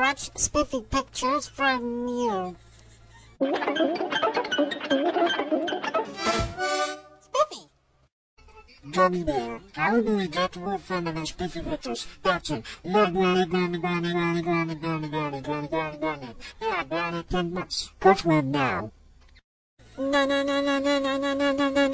watch Spiffy Pictures from you. Spiffy! Gummy Bear, how do we get more fun in Spiffy Pictures? That's it. Granny. Yeah, Granny, 10 months. Push one now. No.